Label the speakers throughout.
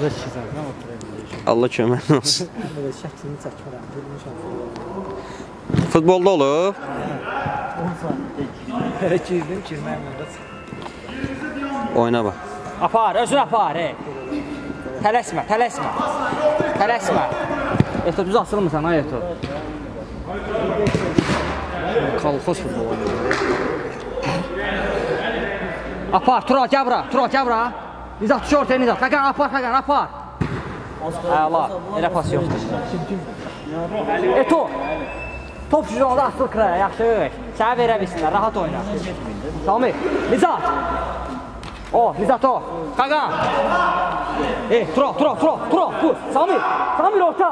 Speaker 1: Balaca şişədən oturabilir.
Speaker 2: Allah kömək olsun.
Speaker 1: Böyle şəklini çəkmirəm.
Speaker 2: Futbolda olub?
Speaker 1: 10 saat. 200'dən 200 məmnunda çıxır.
Speaker 2: Oyna bax.
Speaker 3: Apar, özün apar, Tələsmə, tələsmə. Tələsmə. Eto, düz asılmısan, ay Eto.
Speaker 1: Kalxos futbol oynuyor.
Speaker 3: Apar, Tural, gəl bura, Tural, gəl bura. Nizat, düşü ortaya Nizat. Xəqən, apar, Xəqən, apar. Əla, elə pas yoxdur. Eto, top şüzü onda asıl kıraya, yaxşı. Sənə verə bilsinlər, rahat oyna. Sami, Nizat. O, Nizat o. Xəqən. Tural, Tural, Tural, Tural. Sami, Sami orta.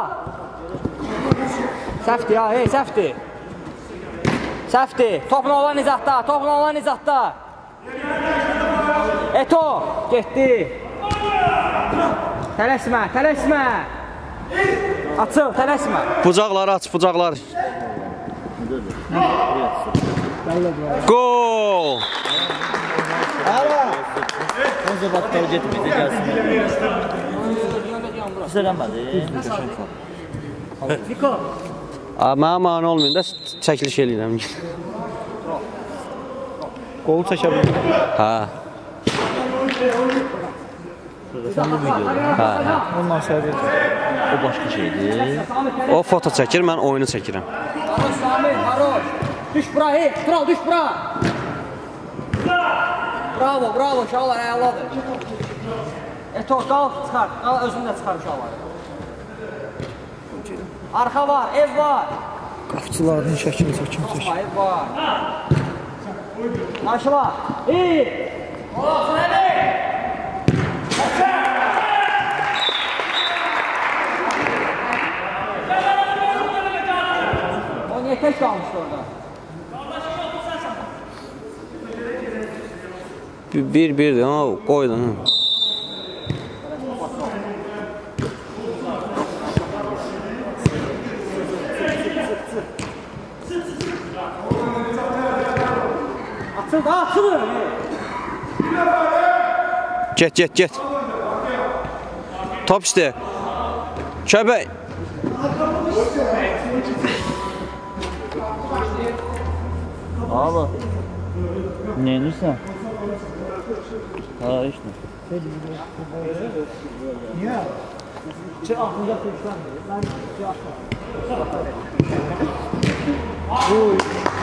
Speaker 3: Səhvdir ya, səhvdir. Səhvdir. Topla olan Nizatda, topla olan Nizatda. Eto, getdi. Tələsmə, tələsmə. Açıl, tələsmə.
Speaker 2: Bucaqları aç, bucaqları. Gol!
Speaker 1: Onca vaxtları getməyəcək, gəlsin. Pis eləmədi. Niko.
Speaker 2: Mənə mani olmayın da çəkiliş eləyirəm.
Speaker 1: Qolu çəkə bilir.
Speaker 2: Hə.
Speaker 1: Sən bu videoda.
Speaker 2: Hə.
Speaker 1: Ondan sonra o başqa şeydir.
Speaker 2: O foto çəkir, mən oyunu çəkirəm.
Speaker 3: Haroş, Sami, haroş. Düş bura, Tural, düş bura. Bravo, bravo, uşaqlar, əladır. Eto, qalx, çıxar. Özünü də çıxar uşaqlar. Arxa var, ev var.
Speaker 1: Qapçıların şəkini çəkin.
Speaker 3: Ev var. Qarşılar. Olasın, əli. O niyə tək qalmışdı orada?
Speaker 2: Bir-birdir, qoydun.
Speaker 3: Açıl da, açılır.
Speaker 2: Get. Top işte. Köpək.
Speaker 1: Abi. Ne edirsən? Ha, işte. Niye? Aklınca seçlenmedi. Ben Oy.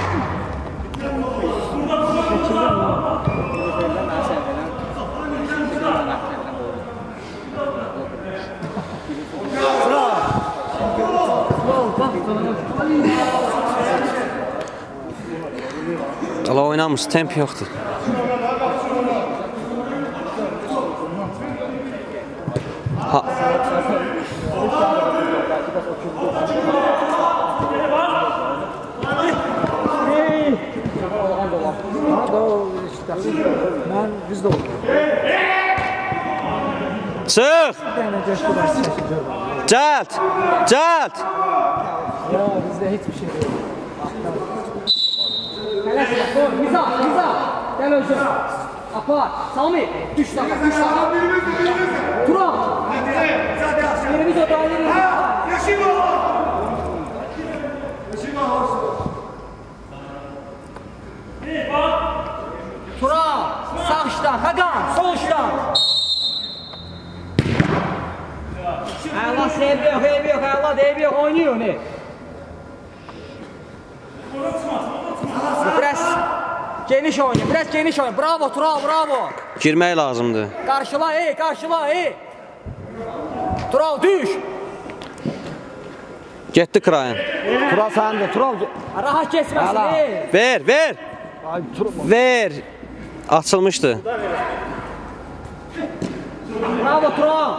Speaker 2: Allah oynamış, temp yoxdur. Ha.
Speaker 1: Ben biz de olduk.
Speaker 2: Çıx! Cəld!
Speaker 1: Ya bizde hiçbir şey yok.
Speaker 3: Nizat, gəl özün. Apar, Sami, düş laqa. Tural. Yerimiz o dairemiz. Tural, sağ işdən, Xəqan, sol işdən. Allah eybi yox, Allah eybi yox, oynuyor ne? Biraz geniş oynuyor, bravo Tural, bravo.
Speaker 2: Girmək lazımdır.
Speaker 3: Qarşıla, Tural, düş.
Speaker 2: Getdi Krayan.
Speaker 1: Tural səndə, Tural.
Speaker 3: Rahat kesməsin,
Speaker 2: Ver. Açılmışdı.
Speaker 3: Bravo Tural.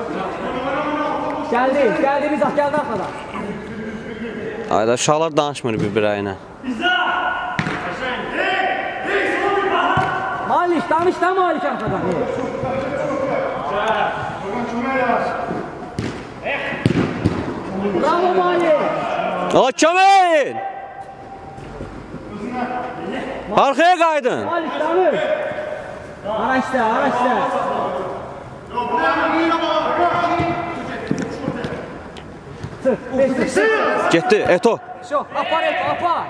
Speaker 3: Gəldi Nizat, gəldi arxadan.
Speaker 2: Ayda uşaqlar danışmır bir-birə ilə.
Speaker 3: Malik, danış da Malik arxadan. Bravo Malik.
Speaker 2: Köməyin! Arxaya qaydın.
Speaker 3: Malik, danış. Araçda.
Speaker 2: Getdi, Eto.
Speaker 3: Şo, apar Eto, apar.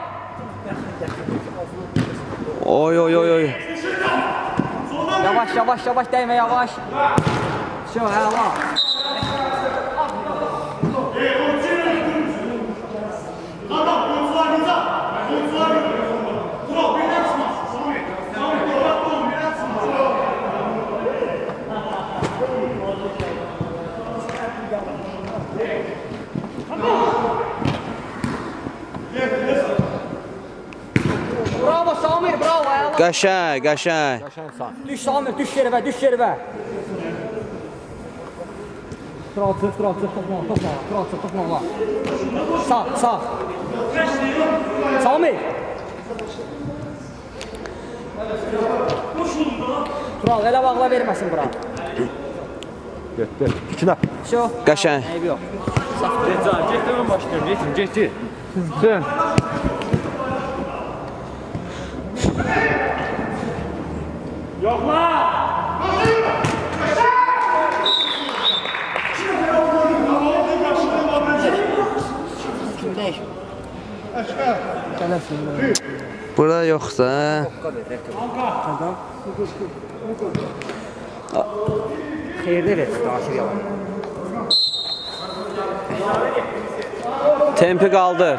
Speaker 2: Oy, oy, oy, oy.
Speaker 3: Yavaş, yavaş, yavaş, değme, yavaş. Şo, həla. Bravo Samir, bravo ayağlar.
Speaker 2: Qəşəng, qəşəng.
Speaker 3: Düş Samir, düş yerə, düş yerə. Kral çıx, toplama. Sağ. Samir. Kral, elə bağla verməsin bura.
Speaker 1: Getdi. İkinə.
Speaker 3: Şo.
Speaker 2: Qəşəng.
Speaker 3: Eybi yox.
Speaker 4: Get hemen başlıyorum. Get.
Speaker 1: Sen.
Speaker 3: Kimdəyik?
Speaker 2: Burada yoxsa.
Speaker 3: Xeyirdə ver, daşır yalan.
Speaker 2: Tempi qaldır.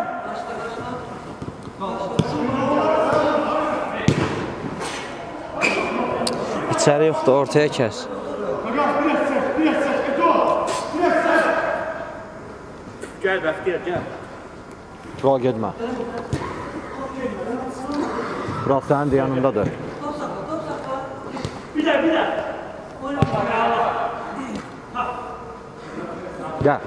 Speaker 2: İçəri yoxdur, ortaya kəs.
Speaker 4: Gel Bəxtiyar, gel.
Speaker 1: Tural getmə. Tural sənin də yanındadır.
Speaker 4: Bir də.
Speaker 1: Gəl.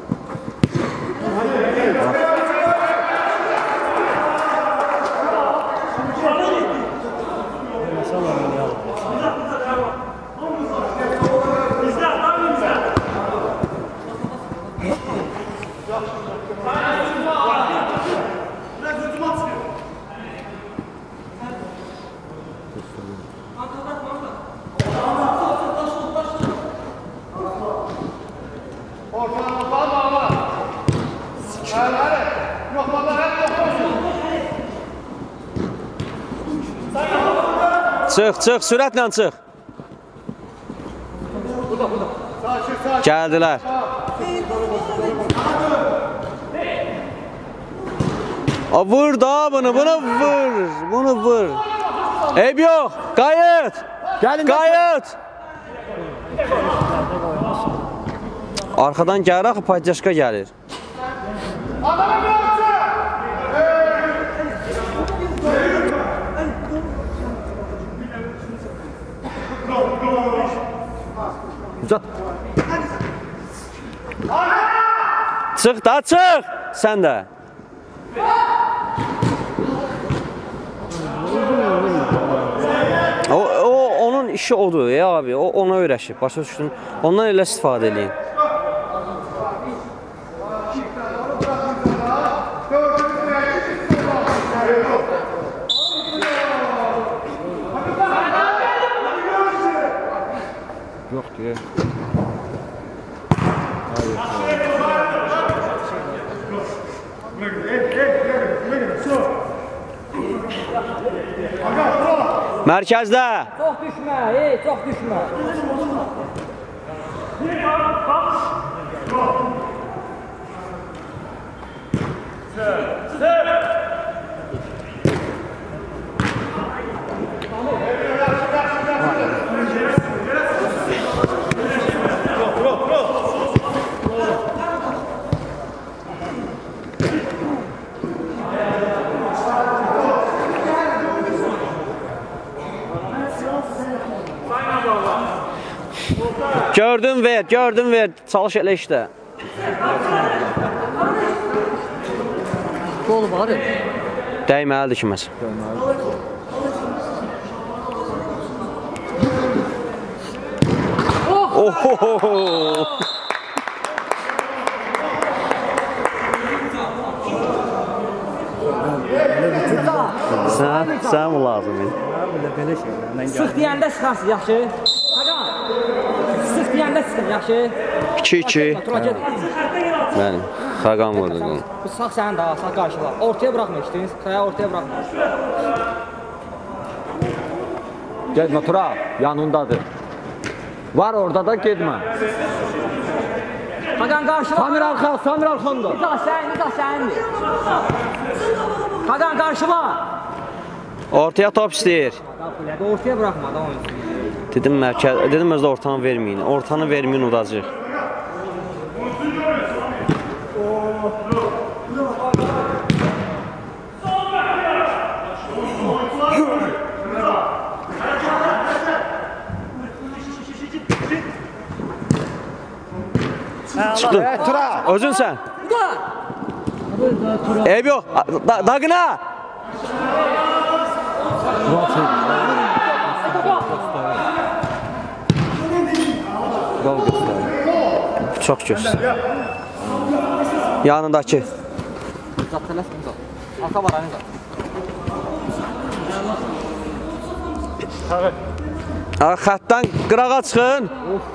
Speaker 2: Çıx, sürətlə çıx. Gəldilər. Vur da bunu vur. Eyb yox, qayıt. Qayıt. Arxadan gəlir, axı Padyaşka gəlir.
Speaker 1: Uzat.
Speaker 2: Çıx da, çıx. Sən də. Onun işi odur ya abi. O ona öyrəşib. Başa düşdün. Ondan elə istifadə edin.
Speaker 1: Yox diye.
Speaker 2: Mərkəzdə.
Speaker 3: Çox düşmə, çox düşmə. Gördün ver, çalış elə işdə. Qol var.
Speaker 2: Dəyməlidir kiməsə. Ohohoho! Sən mi lazım idi?
Speaker 3: Sıx deyəndə sıxarsın, yaxşı. Haqa, sıx deyəndə sıxın, yaxşı.
Speaker 2: 2-2.
Speaker 3: Tural get.
Speaker 2: Bəli. Xaqan vurdu.
Speaker 3: Bu sağ sənin daha, sağ qarşıla. Ortaya buraxmışdınız, sağa ortaya buraxma.
Speaker 1: Getmə Tural, yanındadır. Var orada da getmə.
Speaker 3: Xaqan qarşıla.
Speaker 1: Samir Alxan'da.
Speaker 3: Nizah sənindir. Xaqan qarşıla.
Speaker 2: Ortaya top istəyir.
Speaker 3: Ortaya buraxma da oyun.
Speaker 2: Dedim özdə ortanı verməyin. Ortanı verməyin udacaq. Çıxdın. Özün sən. Eyb yox. Daqına. Çox göstər. Yanındakı.
Speaker 3: Zat tələsmə zat. Arxa var aynı zat.
Speaker 2: Xətdən qırağa çıxın.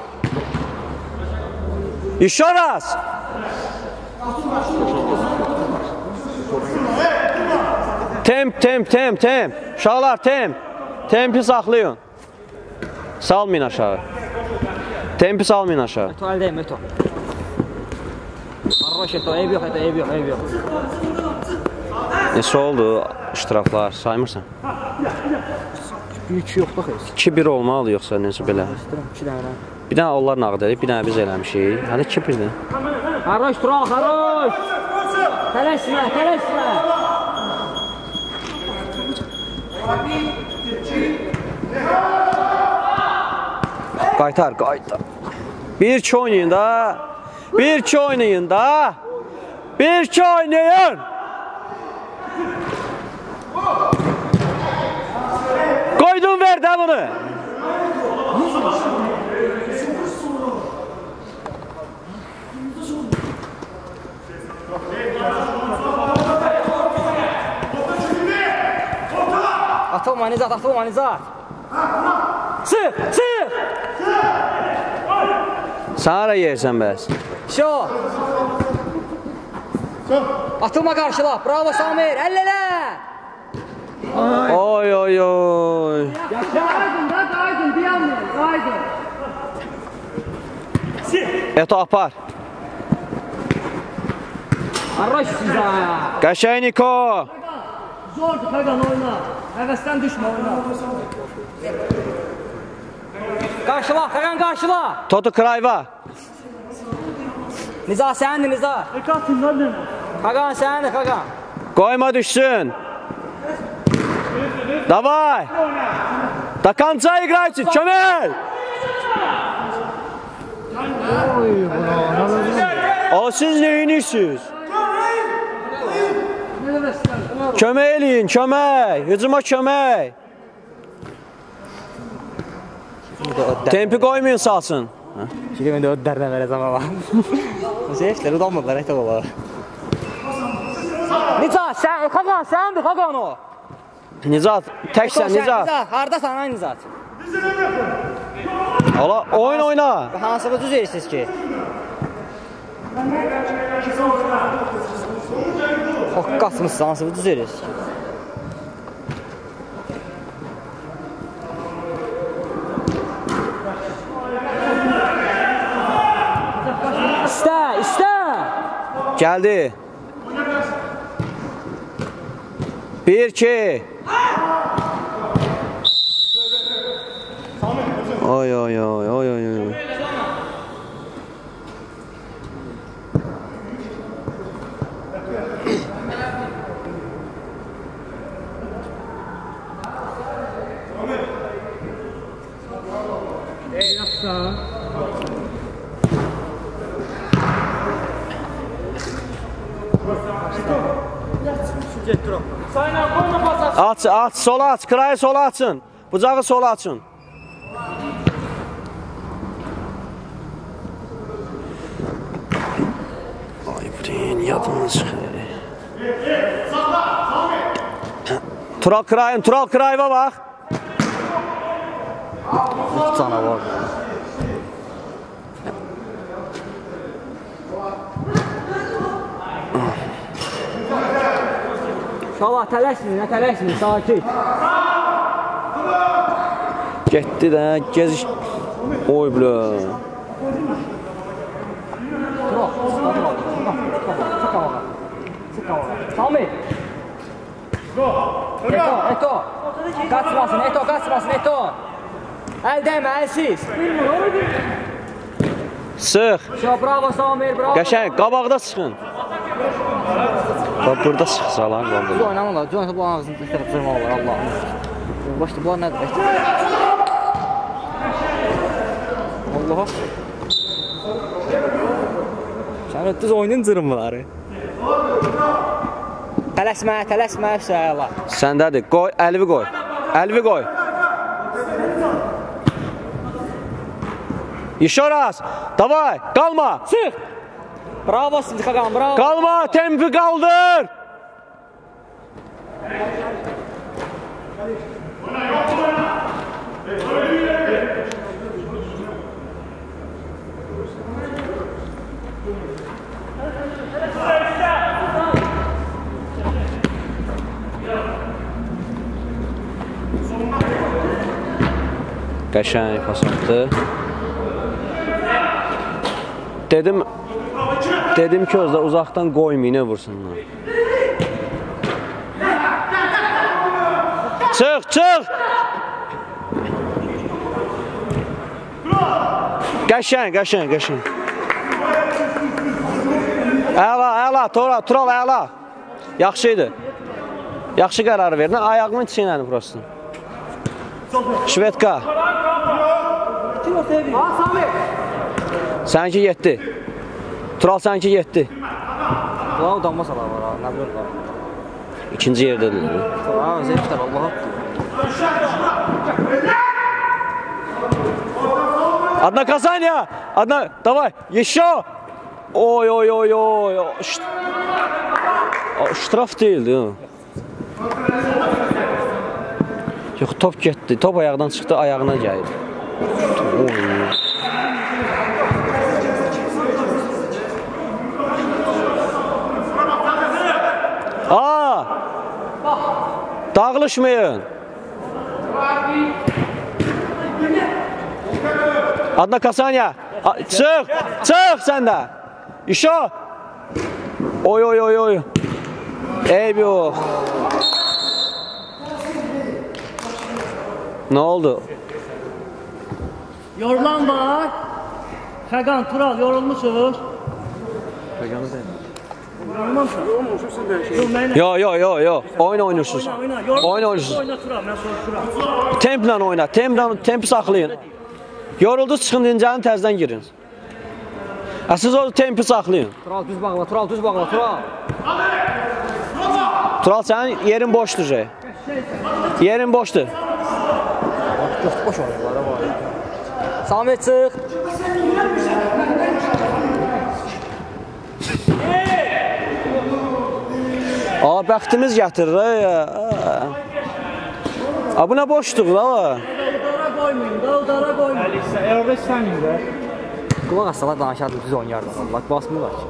Speaker 2: Еще раз. Temp. Uşaqlar, tempi saxlayın. Salmayın aşağı. Tempi salmayın aşağı.
Speaker 3: Eto əldəyim, Eto. Arroş Eto, eyb yox.
Speaker 2: Neçə oldu iştiraklar, saymırsan?
Speaker 3: 3 yoxdur xeyr.
Speaker 2: 2-1 olmalı yoxsa necə belə?
Speaker 3: 2 dənə.
Speaker 2: Bir dənə onlar nağd edib, bir dənə biz eləmişik. Hələ 2-1-dir.
Speaker 3: Arroş, Tural, Arroş. Tələsmə.
Speaker 2: Qaytar. Bir iki oynayın da. Qoydun ver də bunu.
Speaker 3: Atılma Nizat. Sıx.
Speaker 2: Sana da yersən bəs.
Speaker 3: Şo. Atılma qarşıla. Bravo Samir. Əllələ.
Speaker 2: Oy.
Speaker 3: Qaydın, dayanmayın. Qaydın.
Speaker 2: Eto apar.
Speaker 3: Arroş sizə.
Speaker 2: Qəşəng Niko.
Speaker 3: Zordur Xaqan oyna. Həvəsdən düşmə oyna. Qarşıla.
Speaker 2: Totu Krayva.
Speaker 3: Nizah səndir, Nizah. Xaqan səndir, Xaqan.
Speaker 2: Qoyma düşsün. Davay. До конца играйте, Çömel. O siz neyinirsiniz? Kömək eləyin, kömək. Hücuma kömək. Tempi qoymayın salsın.
Speaker 3: Şimdi de ödlerden vereceğim ama. Nasıl işler udanmadılar işte baba. Nizat sen Xaqan səndir Xaqan o.
Speaker 2: Nizat təksən Nizat.
Speaker 3: Hardasan ay Nizat?
Speaker 2: Ola oyna.
Speaker 3: Hansılı düz verirsiniz ki? Hoqqasınız hansılı düz verirsiniz? İstə.
Speaker 2: Gəldi. 1-2. Oy. Aç, sola aç, kırayı sola açın. Bucağı sola açın. Ay burin, yadımız çıxır. Tural kırayıva bax.
Speaker 3: Canavar. Şalah, tələsmin, sakit.
Speaker 2: Getdi də, geziş. Oy bilə.
Speaker 3: Sami. Eto. Qaçmasın, Eto. Əl dəymə, əlsiz.
Speaker 2: Sıx.
Speaker 3: Bravo Samir, bravo.
Speaker 2: Qəşəng, qabaqda çıxın. Bax, burada çıxsalar,
Speaker 3: Biz oynamırlar, bu ağzını tərəf cırmalar, Allah'ım. Başda, bunlar nədir? Allah'a. Sən düz oyunun cırmaları. Tələsmə, Hüseyla.
Speaker 2: Səndədir, qoy, əlvi qoy. Еще раз, davay, qalma.
Speaker 3: Çıx. Bravo Sıdqaqan, bravo.
Speaker 2: Qalma, tempi qaldır. Qəşəng pas atdı. Dedim ki, uzaqdan qoymayın, vursunlar. Çıx! Qəşəng. Əla, Tural, əla. Yaxşıydı. Yaxşı qərar verdin, ayağımın çiynəni prosto. Şvedka. Sənki 7. Tural sənki 7.
Speaker 3: Bravo, damma salar var, nə bilirlər.
Speaker 2: İkinci yerdədir.
Speaker 3: Zevklər, Allah'a.
Speaker 2: Одна касание! Давай, еще! Ой. Ştraf değildi. Yox, top getdi. Top ayaqdan çıxdı, ayağına gəldi. Dağılışmayın. Adna Kasanya. Çıx sən də. İşo. Oy. Eyb yox. Nə oldu?
Speaker 5: Yorulan var. Xəqan, Tural, yorulmuşsunuz.
Speaker 1: Xəqanı deyil.
Speaker 2: Yo. Oyun oynayırsınız.
Speaker 5: Oyna Tural, mən soruşuram.
Speaker 2: Templə oyna. Tempi saxlayın. Yoruldunuz, çıxın dincəlin, təzdən girin. Siz o tempi saxlayın.
Speaker 3: Tural, düz bağla.
Speaker 2: Tural, sənin yerin boşdur. Yerin boşdur.
Speaker 3: Boş oyunlara var. Samet çıx.
Speaker 2: Bəxtimiz gətirir. Bu nə boşdur da?
Speaker 5: Dara qoymayın.
Speaker 4: Orada istəməyin də.
Speaker 3: Qulaq assalar danışardı, düz oynayardı. Allah basmırlar ki.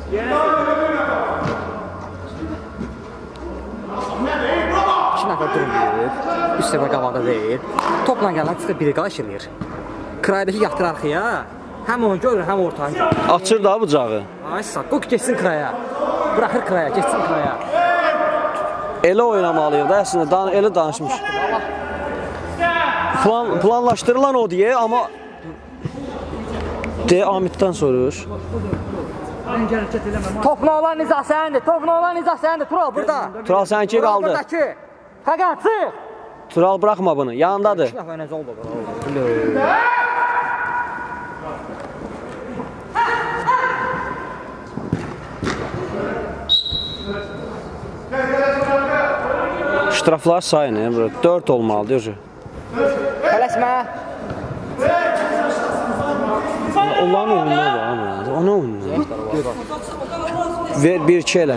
Speaker 3: İki nəfər durmayır. Üç səfər qabaqda deyil. Topla gələn çıxır, biri qalaş eləyir. Kraydakı yatır arxaya. Həm onu görür, həm ortaya görür.
Speaker 2: Açır da bıcağı.
Speaker 3: Ay sağ, qoy geçsin kraya. Bıraxır kraya, geçsin kraya.
Speaker 2: Elə oynamalıyıq da, əslində, elə danışmış. Planlaşdırılan o deyə, amma Amitdən soruyor.
Speaker 3: Topla olan nizah səndir, Tural burada.
Speaker 2: Tural sənki qaldı.
Speaker 3: Buradakı. Xəqan, çıx.
Speaker 2: Tural buraxma bunu, yanındadır.
Speaker 3: İki nəfər necə oldu?
Speaker 2: Ştraflar sayın, 4 olmalıdır.
Speaker 3: Tələsmə.
Speaker 2: Onların oyununa var, onun oyununa. Ver 1-2 elə.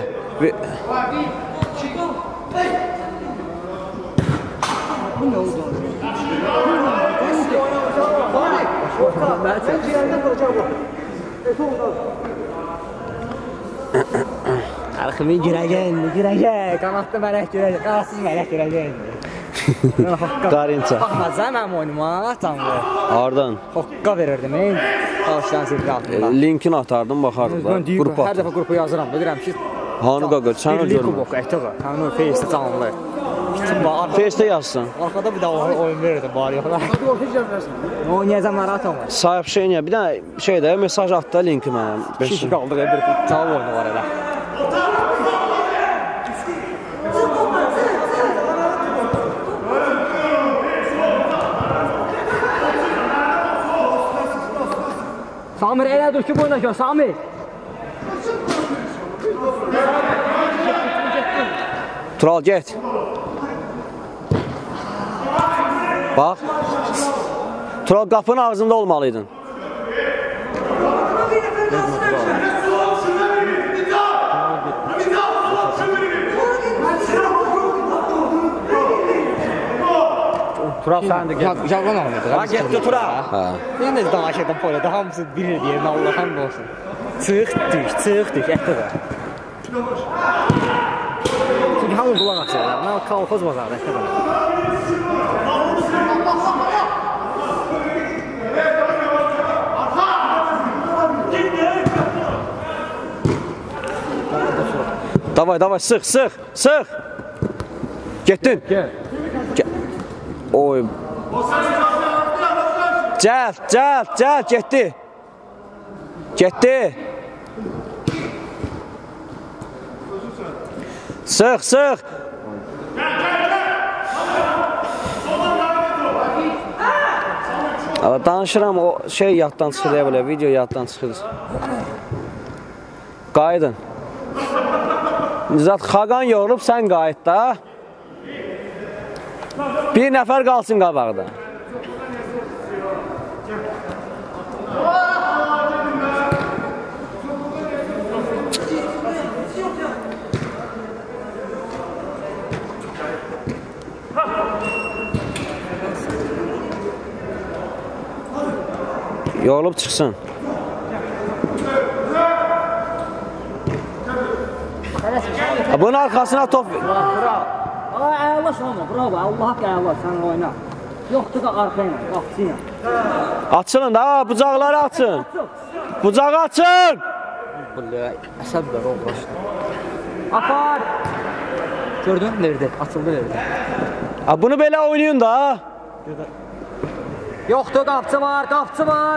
Speaker 3: Arxımı girəcək, qanatlı mələk girəcək, qanatsız mələk girəcək.
Speaker 2: Qarinça.
Speaker 3: Baxmazsan mənim oyunuma, canlı.
Speaker 2: Hardan?
Speaker 3: Hoqqa verirdim, Ağaçdan zirqə altında.
Speaker 2: Linkini atardım, baxardım da. Qrupa.
Speaker 3: Hər dəfə qrupa yazıram, bilirəm ki,
Speaker 2: Hanı qaqır, sən o görmür.
Speaker 3: Kubok, ətəqə, həmin o Face'də canlı.
Speaker 2: Face'də yazsın.
Speaker 3: Arxada bir daha oyun verirdim, bari yoxlar. Oynayacam, narahat olmaz.
Speaker 2: Sahib şeyin ya, bir dənə şeydə mesaj atdı linki mənə.
Speaker 3: Kişi qaldıq, bir cavab oyunu var elə. Samir elə dur ki, boyuna gör, Samir.
Speaker 2: Tural, get. Bax. Tural, qapının ağzında olmalıydın.
Speaker 3: Tural sən də gəl. Yalan olmadı.
Speaker 2: Ha, getdi Tural.
Speaker 3: Mən də danışırdım poyada, hamısı bilir deyən Allah hamd olsun. Çıx düş, ətəqə. Çünki hamı qulaq açırlar. Mən kolxoz bazarda ətəqə.
Speaker 2: Davay, sıx. Getdin.
Speaker 3: Gəl.
Speaker 2: Oy. Cəld, getdi. Sıx. Danışıram, o şey yaddan çıxır, belə, video yaddan çıxır. Qayıdın. Nizat, Xaqan yorulub, sən qayıt da. Bir nəfər qalsın qabaqda. Yorulub çıxsın. Bunun arkasına top...
Speaker 3: Əla Şamil, bravo, Allah haqqı əla, sən oyna. Yoxdur da arxayla, qapısıyla.
Speaker 2: Açılın da, bucaqları açın. Bucağı açın!
Speaker 3: Əsəblər o başda. Apar! Gördün, verdi, açıldı verdi.
Speaker 2: Bunu belə oynayın da.
Speaker 3: Yoxdur, qapçı var.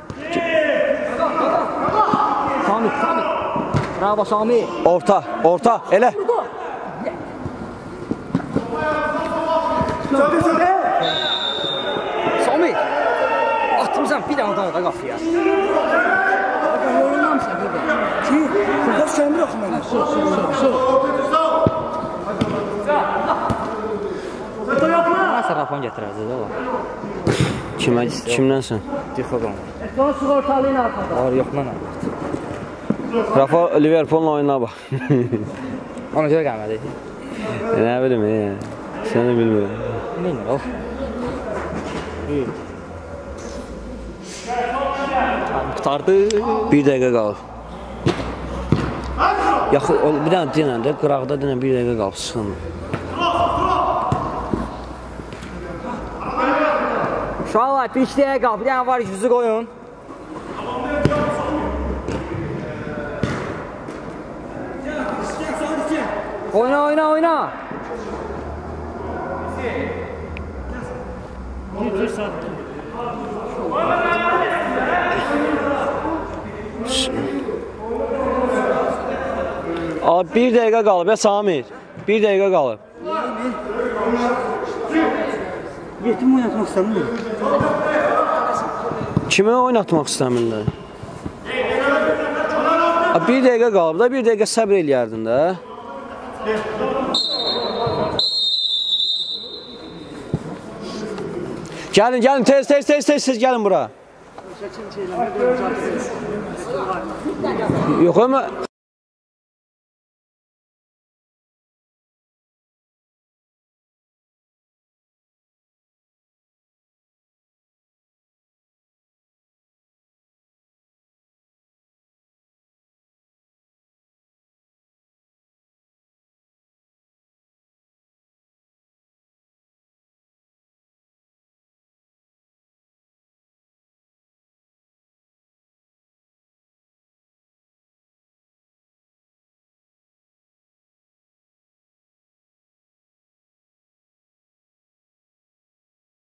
Speaker 3: Şamil. Bravo Şamil.
Speaker 2: Orta, elə.
Speaker 3: Şamil. Atmışam bir dənə da qapıya. Yorulmamışam bir də. Qoş kömür yox mənə. Mənə sarafon gətirəcək ola.
Speaker 2: Kimdənsən?
Speaker 3: Dixoqam.
Speaker 5: Son sığortalıyın arxada.
Speaker 3: Var yox mənə.
Speaker 2: Rafa Liverpool'la oyuna bax.
Speaker 3: Ona görə gəlmədi.
Speaker 2: Nə bilim, səni bilmirəm.
Speaker 3: Neyinir o? Qutardı.
Speaker 2: Bir dəqiqə qalıb. Yaxı, bir dənə deyən də, qıraqda deyən bir dəqiqə qalıb, sıxın.
Speaker 3: Uşaqlar, bir iki dəqiqə qalıb, bir dənə var, yüzü qoyun. Oyna.
Speaker 5: Bir saat.
Speaker 2: Abi bir dəqiqə qalıb, Samir. Bir dəqiqə qalıb.
Speaker 5: Yetim oynatmaq istəmirlər.
Speaker 2: Kimi oynatmaq istəmirlər? Bir dəqiqə qalıb da, bir dəqiqə səbr eləyərdin də. Gəlin, tez gəlin bura. Yox, ama